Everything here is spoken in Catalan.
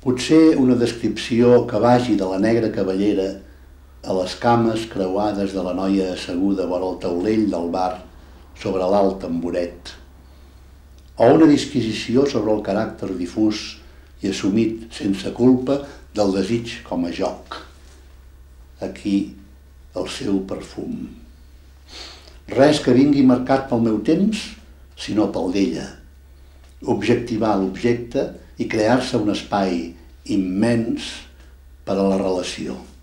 Potser una descripció que vagi de la negra cavallera a les cames creuades de la noia asseguda vora el taulell del bar sobre l'alt tamboret, o una disquisició sobre el caràcter difús i assumit sense culpa del desig com a joc. Aquí el seu perfum. Res que vingui marcat pel meu temps, sinó pel d'ella. Objectivar l'objecte i crear-se un espai immens per a la relació.